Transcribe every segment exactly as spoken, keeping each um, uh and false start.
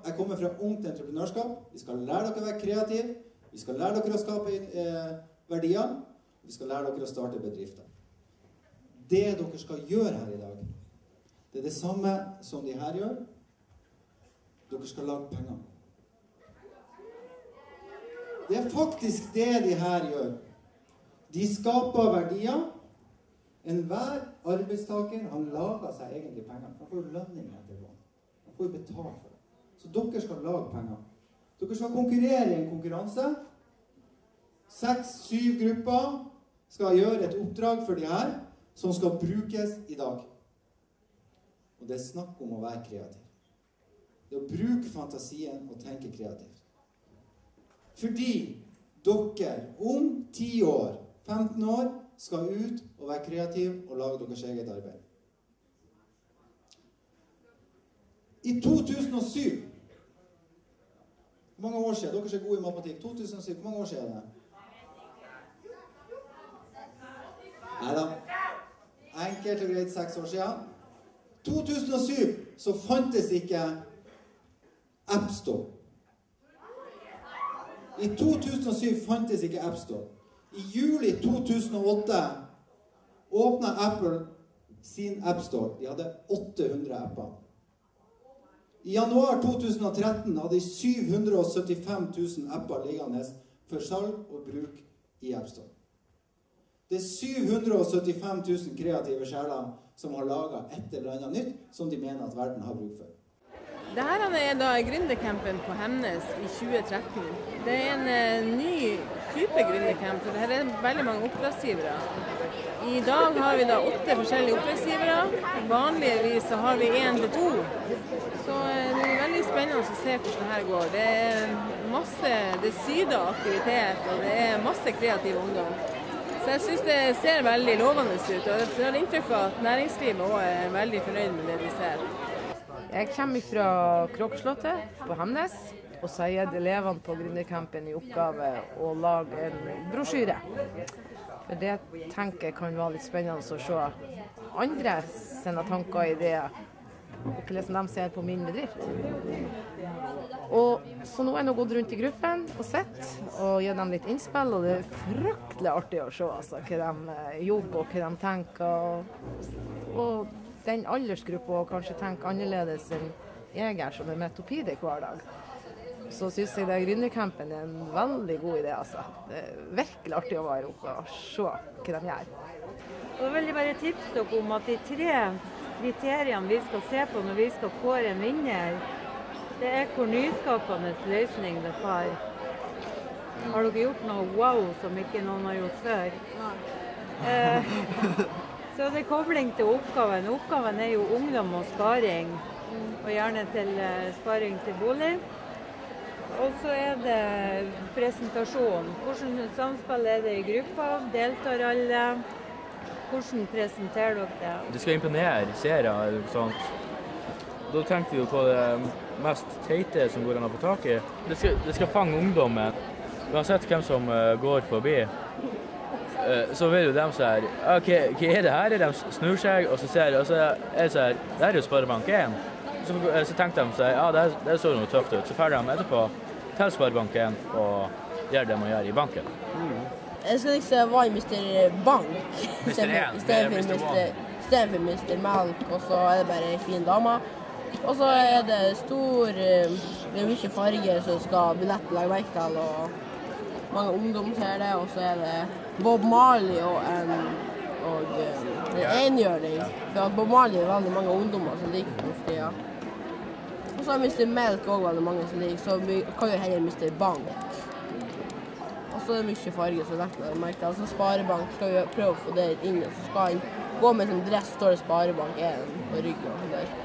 Jeg kommer fra ungt entreprenørskap. Vi skal lære dere å være kreative. Vi skal lære dere å skape eh, verdier. Vi skal lære dere å starte bedrifter. Det dere skal gjøre her i dag, det er det samme som de her gjør. Dere skal lage penger. Det er faktisk det de her gjør. De skaper verdier. Enhver arbeidstaker, han lager seg egentlig penger. Han får lønning etterpå. Han får betalt for det. Så dere skal lage penger. Dere skal konkurrere i en konkurranse. Seks, syv grupper skal gjøre et oppdrag for de her, som skal brukes i dag. Og det er snakk om å være kreativ. Det er å bruke fantasien og tenke kreativt. Fordi dere om ti år, femten år, skal ut og være kreativ og lage deres eget arbeid. I to tusen og syv, hvor mange år siden? Dere er gode i matematikk. to tusen og syv, hvor mange år siden er det? Neida. Enkelt og greit seks år siden. to tusen og syv så fantes ikke App Store. I to tusen og syv fantes ikke App Store. I juli to tusen og åtte åpnet Apple sin App Store. De hadde åtte hundre apper. I januar to tusen og tretten hadde de syv hundre og syttifem tusen apper liggende for salg og bruk i App Store. Det er syv hundre og syttifem tusen kreative sjeler som har laget et eller annet nytt som de mener at verden har bruk for. Dette er da gründercampen på Hemnes i tjue tretten. Det er en eh, ny type gründercamp, for her er veldig mange oppdragsgivere. I dag har vi da åtte forskjellige oppdragsgivere. Vanligvis så har vi en til to. Så eh, det er veldig spennende å se hvordan dette går. Det er masse, det syder aktivitet, og det er masse kreativ ungdom. Så jeg synes det ser veldig lovende ut, og jeg har inntrykk av at næringslivet også er veldig fornøyd med det de ser. Jeg kommer fra Kråkeslottet på Hemnes, og så har jeg gitt elevene på gründercampen i oppgave å lage en brosjyre. For det tenker jeg kan være litt spennende å se andre sine tanker og ideer, og hvordan de ser på min bedrift. Og så nå er jeg gått rundt i gruppen og sett, og gitt dem litt innspill, og det er fryktelig artig å se altså, hva de jobber og hva de tenker. Og, og den aldersgruppen og kanskje tenker annerledes enn jeg er, som er med til å pide hver dag. Så synes jeg det gründercampen er en veldig god idé. Altså. Det er virkelig artig å være oppe og se hva de gjør. Jeg vil bare tipse dere om at de tre kriteriene vi skal se på når vi skal kåre en vinner, det er hvor nyskapende løsning det har. Har dere gjort noe wow som ikke noen har gjort før? Eh, så det er kobling til oppgaven. Oppgaven er jo ungdom og sparing, og gjerne til uh, sparing til bolig. Og så er det presentasjon. Hvordan samspill er det i gruppa? Deltar alle? Hvordan presenterer dere det? Det skal imponere seere eller noe sånt. Da tenkte vi jo på det mest teite som går an å få tak i. Det skal, det skal fange ungdommen. Uansett hvem som uh, går forbi. Uh, så vil jo de så her, ok, hva er det her? De snur seg, og så ser og så er det så her, det er jo Sparebank én. Så, så tenkte de så her, ja, det, det så noe tøft ut. Så ferdig de etterpå til Sparebank én og gjør det man gjør i banken. Mm. Jeg skal liksom være mister Bank, i stedet for mister Melk, og så er det bare en fin dame. Og så er det stor, det er mye farger som skal billetten legge merke til, og mange ungdom ser det, og så er det Bob Marley og en, og en enhjørning. For Bob Marley er veldig mange ungdommer som liker på tida. Og så er mister Melk også veldig mange som liker, så vi kan jo heller mister Bank. Og så er det mye farger som lett å merke. Altså Sparebank skal vi prøve å få det inn, og så skal han gå med en dress, står det Sparebank én på ryggen og sånn der.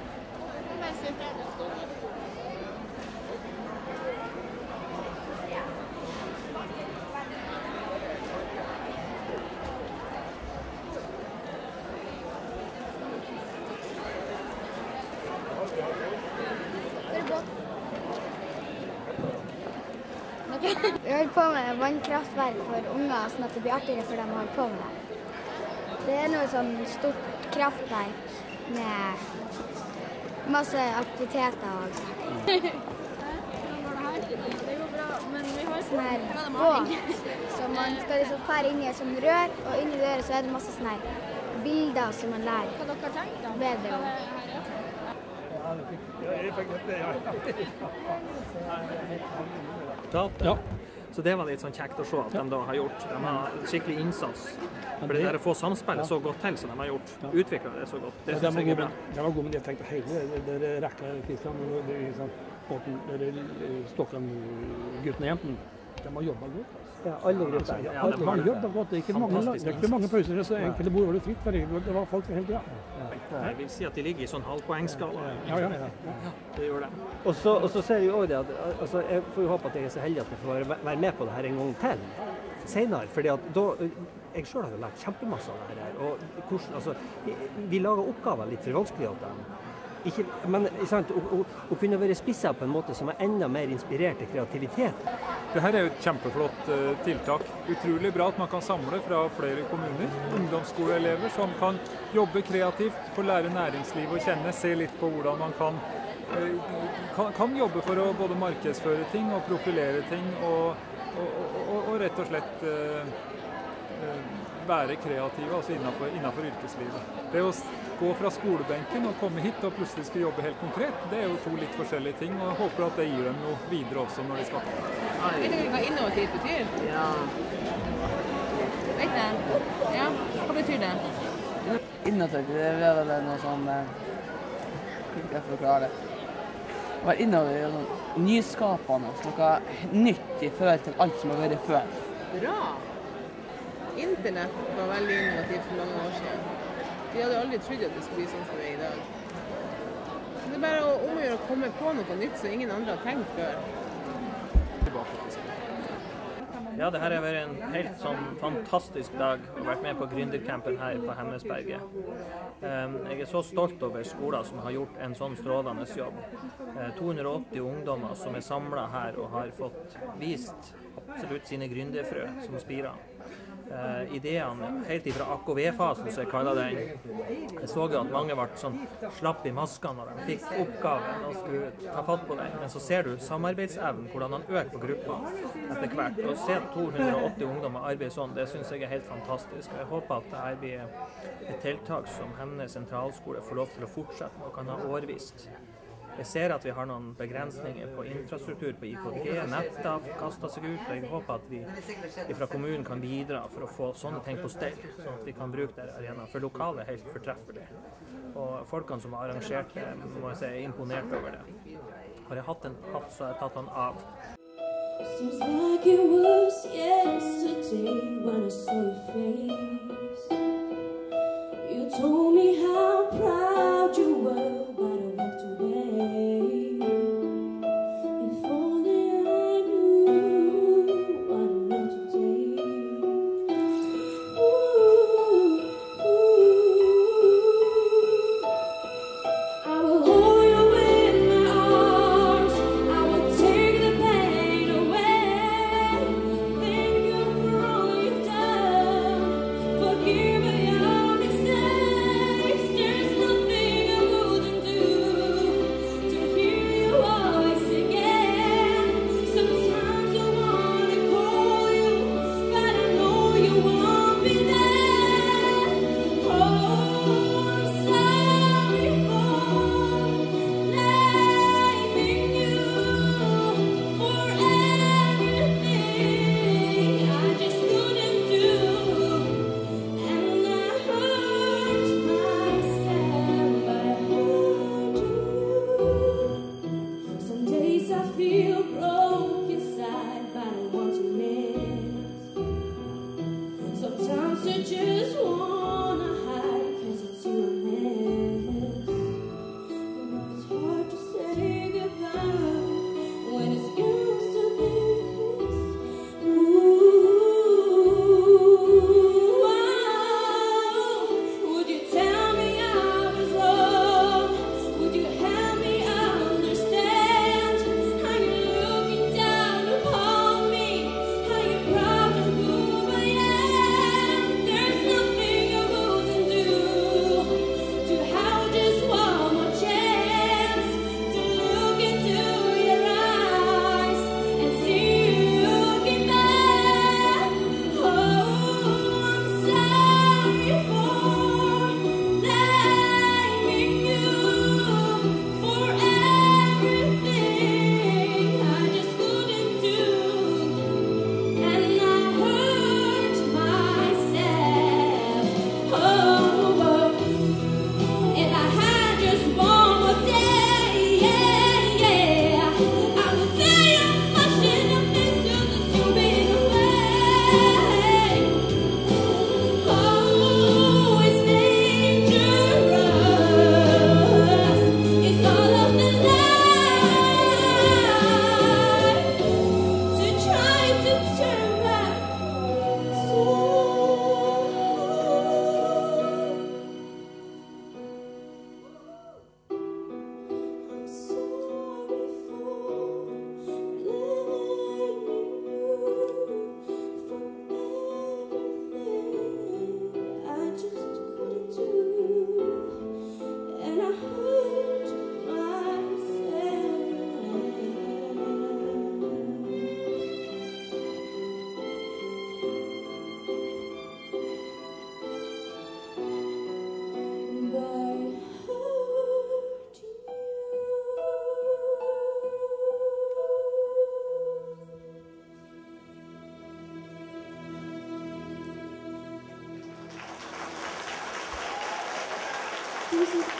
Vi holder på med vannkraftverk for unger, sånn at det blir artigere for dem å holde på med det. Det er noe sånn stort kraftverk med masse aktiviteter og sånt. sånn her båt, så man skal liksom fære inn i et sånt rør, og inni røret så er det masse sånne her bilder som man lærer. Hva dere har tenkt da? Bedre om. Ja. Så det var litt sånn kjekt å se at de da har gjort. De har skikkelig innsats. For det der å få samspillet så godt til som de har gjort, utviklet det så godt. Det synes jeg er bra. Det var god, men jeg tenkte hele det, det rekker Kristian, det er sånn, Morten, det er Stockholm, gutten og jenten. De har jobbet godt. Ja, alle grupper. Ja, de har jobbet godt. Det er ikke mange, det er ikke mange pauser, så egentlig bor det fritt. Det var folk helt bra. Jeg vil si at de ligger i sånn halvpoengskala. Ja, ja, ja. Det gjør det. Og så, og så ser vi også det at, altså, jeg får jo håpe at jeg er så heldig at jeg får være med på det her en gang til senere, fordi at da, jeg selv har jo lært kjempemasse av det her, og hvordan, altså, vi lager oppgaver litt for vanskelig av dem. Ikke, men sant, å, å, å kunne være spisset på en måte som er enda mer inspirert til kreativitet. Det her er jo et kjempeflott uh, tiltak. Utrolig bra at man kan samle fra flere kommuner, ungdomsskoleelever som kan jobbe kreativt, få lære næringslivet å kjenne, se litt på hvordan man kan, uh, kan, kan jobbe for å både markedsføre ting og profilere ting, og, og, og, og rett og slett uh, uh, være kreative, altså innenfor, innenfor yrkeslivet. Det å gå fra skolebenken og komme hit og plutselig skal jobbe helt konkret, det er jo to litt forskjellige ting, og jeg håper at det gir dem noe videre også når de skal. Vet du hva innovativt betyr? Ja. Vet du? Ja, hva betyr det? Innovativt, det er vel noe sånn, hvordan skal jeg forklare det? Å være innovativt, sånn nyskapende, noe nytt i forhold til alt som har vært før. Bra! Internett var veldig innovativt for mange år siden. Vi hadde aldri trodd at det skulle bli sånn som det er i dag. Så det er bare å omgjøre å komme på noe nytt som ingen andre har tenkt før. Ja, det her har vært en helt sånn fantastisk dag og vært med på gründercampen her på Hemnesberget. Jeg er så stolt over skoler som har gjort en sånn strålende jobb. to hundre og åtti ungdommer som er samlet her og har fått vist absolutt sine gründerfrø som spirer. Uh, ideene helt ifra A K V-fasen, så jeg kaller den. Jeg så jo at mange ble sånn slapp i maskene når de fikk oppgaven og skulle ta fatt på den. Men så ser du samarbeidsevnen, hvordan han øker på gruppa etter hvert. Og se to hundre og åtti ungdommer arbeide sånn, det synes jeg er helt fantastisk. Jeg håper at dette blir et tiltak som Hemnes sentralskole får lov til å fortsette med og kan ha årvist. Jeg ser at vi har noen begrensninger på infrastruktur, på I K T, nettet kastet seg ut, og jeg håper at vi fra kommunen kan bidra for å få sånne ting på stell, sånn at vi kan bruke det arenaen, for lokalet er helt fortreffelig. Og folkene som har arrangert det, må jeg si, er imponert over det. Har jeg hatt en hatt, så har jeg tatt den av. Seems like it was yesterday when I saw your face. You told me how proud you were, but I walked away. If only I knew what I know today. Ooh, ooh. I will hold you in my arms. I will take the pain away. Thank you for all you've done. Forgive me all mistakes. There's nothing I wouldn't do to hear you always again. Sometimes I wanna call you, but I know you won't be there. Oh, I'm sorry for blaming you for anything I just couldn't do, and I hurt myself by hurting you. Some days I feel broke inside, but I want to mend. Sometimes I just wanna hide, 'cause it's you I miss. You know it's hard to say goodbye when it's used to this. Ooh, oh, would you tell me I was wrong? Would you help me understand how you're looking down upon me? How you're proud of who I am? There's nothing I Tusen takk.